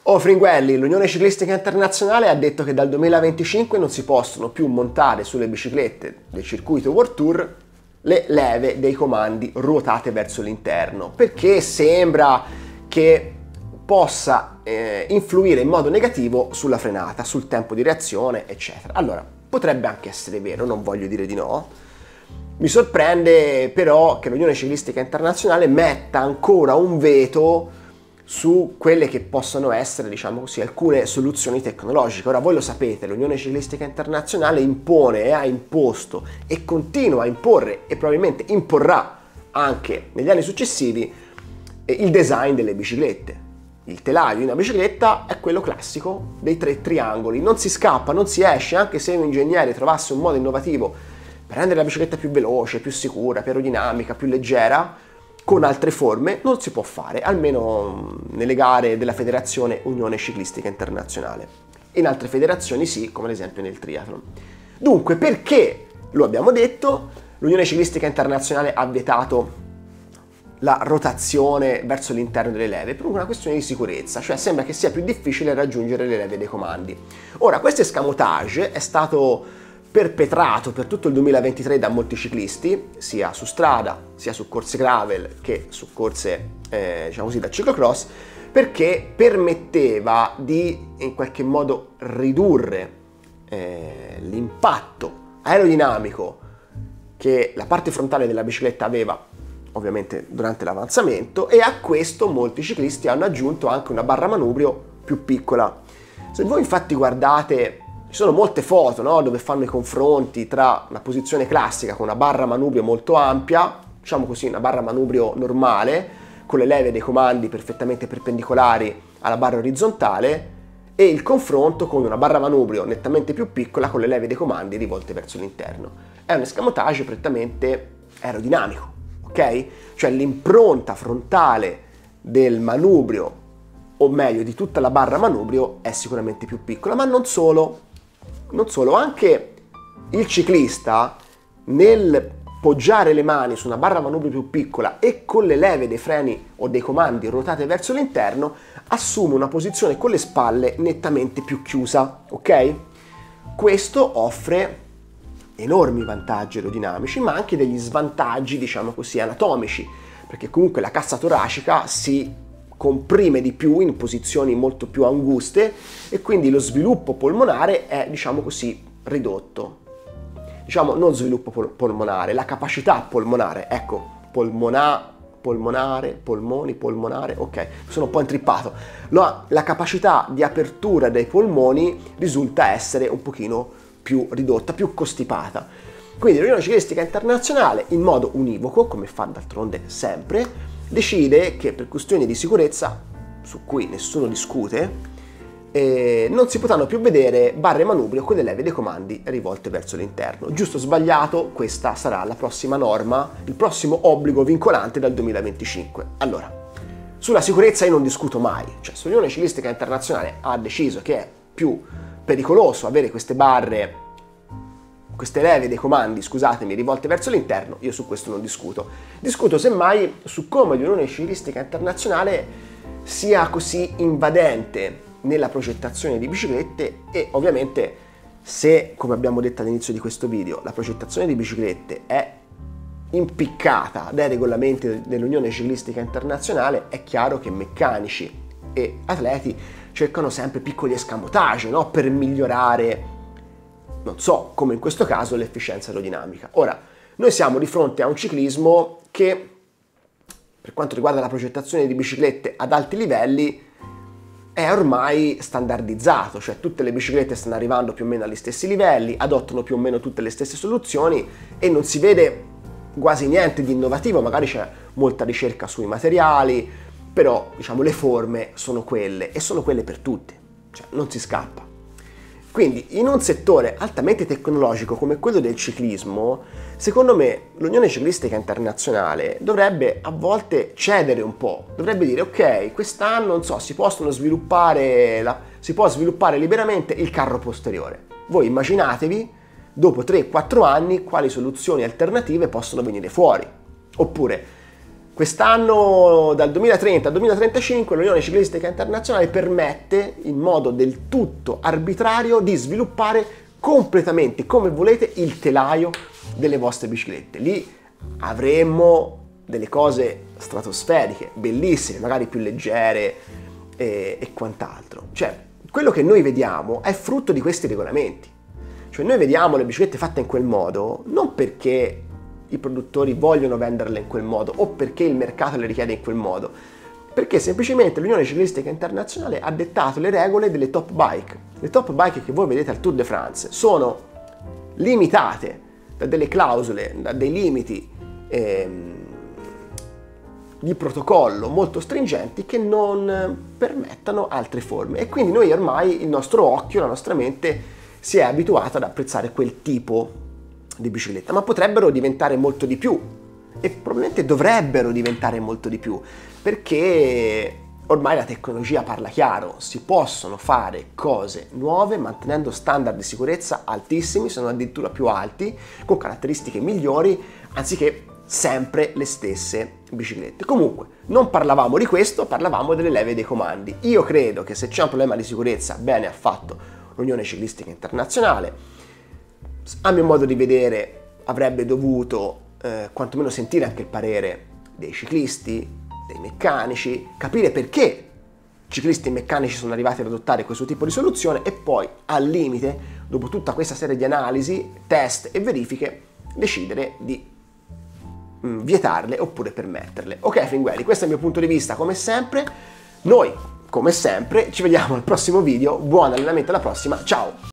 Oh Fringuelli, l'Unione Ciclistica Internazionale ha detto che dal 2025 non si possono più montare sulle biciclette del circuito World Tour le leve dei comandi ruotate verso l'interno, perché sembra che possa influire in modo negativo sulla frenata, sul tempo di reazione, eccetera. Allora, potrebbe anche essere vero, non voglio dire di no. Mi sorprende però che l'Unione Ciclistica Internazionale metta ancora un veto su quelle che possono essere, diciamo così, alcune soluzioni tecnologiche. Ora voi lo sapete, l'Unione Ciclistica Internazionale impone e ha imposto e continua a imporre e probabilmente imporrà anche negli anni successivi il design delle biciclette. Il telaio di una bicicletta è quello classico dei 3 triangoli, non si scappa, non si esce, anche se un ingegnere trovasse un modo innovativo per rendere la bicicletta più veloce, più sicura, più aerodinamica, più leggera, con altre forme non si può fare, almeno nelle gare della Federazione Unione Ciclistica Internazionale. In altre federazioni sì, come ad esempio nel triathlon. Dunque, perché, lo abbiamo detto, l'Unione Ciclistica Internazionale ha vietato la rotazione verso l'interno delle leve? Per una questione di sicurezza, cioè sembra che sia più difficile raggiungere le leve dei comandi. Ora, questo escamotage è stato perpetrato per tutto il 2023 da molti ciclisti, sia su strada, sia su corse gravel che su corse, diciamo così, da ciclocross, perché permetteva di in qualche modo ridurre l'impatto aerodinamico che la parte frontale della bicicletta aveva ovviamente durante l'avanzamento, e a questo molti ciclisti hanno aggiunto anche una barra manubrio più piccola. Se voi infatti guardate, ci sono molte foto, no, dove fanno i confronti tra una posizione classica con una barra manubrio molto ampia, diciamo così una barra manubrio normale, con le leve dei comandi perfettamente perpendicolari alla barra orizzontale, e il confronto con una barra manubrio nettamente più piccola con le leve dei comandi rivolte verso l'interno. È un escamotage prettamente aerodinamico, ok? Cioè l'impronta frontale del manubrio, o meglio di tutta la barra manubrio, è sicuramente più piccola, ma non solo, anche il ciclista nel poggiare le mani su una barra manubrio più piccola e con le leve dei freni o dei comandi ruotate verso l'interno assume una posizione con le spalle nettamente più chiusa, ok? Questo offre enormi vantaggi aerodinamici, ma anche degli svantaggi, diciamo così, anatomici, perché comunque la cassa toracica si comprime di più in posizioni molto più anguste e quindi lo sviluppo polmonare è, diciamo così, ridotto. Diciamo non sviluppo polmonare, la capacità polmonare, ecco, polmonare, ok, sono un po' intrippato. La capacità di apertura dei polmoni risulta essere un pochino più ridotta, più costipata. Quindi l'Unione Ciclistica Internazionale, in modo univoco, come fa d'altronde sempre, decide che per questioni di sicurezza, su cui nessuno discute, non si potranno più vedere barre manubrio con le leve dei comandi rivolte verso l'interno. Giusto o sbagliato, questa sarà la prossima norma, il prossimo obbligo vincolante dal 2025. Allora, sulla sicurezza io non discuto mai, cioè se l'Unione Ciclistica Internazionale ha deciso che è più pericoloso avere queste leve dei comandi, scusatemi, rivolte verso l'interno, io su questo non discuto. Discuto semmai su come l'Unione Ciclistica Internazionale sia così invadente nella progettazione di biciclette e ovviamente se, come abbiamo detto all'inizio di questo video, la progettazione di biciclette è impiccata dai regolamenti dell'Unione Ciclistica Internazionale, è chiaro che meccanici e atleti cercano sempre piccoli escamotage, no? Per migliorare, non so, come in questo caso, l'efficienza aerodinamica. Ora, noi siamo di fronte a un ciclismo che, per quanto riguarda la progettazione di biciclette ad alti livelli, è ormai standardizzato, cioè tutte le biciclette stanno arrivando più o meno agli stessi livelli, adottano più o meno tutte le stesse soluzioni e non si vede quasi niente di innovativo, magari c'è molta ricerca sui materiali, però diciamo le forme sono quelle e sono quelle per tutti, cioè non si scappa. Quindi in un settore altamente tecnologico come quello del ciclismo, secondo me l'Unione Ciclistica Internazionale dovrebbe a volte cedere un po', dovrebbe dire ok, quest'anno non so, si può sviluppare liberamente il carro posteriore. Voi immaginatevi dopo 3-4 anni quali soluzioni alternative possono venire fuori. Oppure Quest'anno, dal 2030 al 2035, l'Unione Ciclistica Internazionale permette, in modo del tutto arbitrario, di sviluppare completamente, come volete, il telaio delle vostre biciclette. Lì avremo delle cose stratosferiche, bellissime, magari più leggere e quant'altro. Cioè, quello che noi vediamo è frutto di questi regolamenti. Cioè, noi vediamo le biciclette fatte in quel modo non perché i produttori vogliono venderle in quel modo o perché il mercato le richiede in quel modo, perché semplicemente l'Unione Ciclistica Internazionale ha dettato le regole delle top bike. Le top bike che voi vedete al Tour de France sono limitate da delle clausole, da dei limiti di protocollo molto stringenti che non permettano altre forme, e quindi noi ormai il nostro occhio, la nostra mente si è abituata ad apprezzare quel tipo di bicicletta, ma potrebbero diventare molto di più e probabilmente dovrebbero diventare molto di più, perché ormai la tecnologia parla chiaro, si possono fare cose nuove mantenendo standard di sicurezza altissimi, sono addirittura più alti, con caratteristiche migliori, anziché sempre le stesse biciclette. Comunque, non parlavamo di questo, parlavamo delle leve dei comandi. Io credo che se c'è un problema di sicurezza, bene ha fatto l'Unione Ciclistica Internazionale. A mio modo di vedere avrebbe dovuto quantomeno sentire anche il parere dei ciclisti, dei meccanici, capire perché ciclisti e meccanici sono arrivati ad adottare questo tipo di soluzione e poi, al limite, dopo tutta questa serie di analisi, test e verifiche, decidere di vietarle oppure permetterle. Ok Fringuelli, questo è il mio punto di vista come sempre. Noi, come sempre, ci vediamo al prossimo video. Buon allenamento alla prossima, ciao!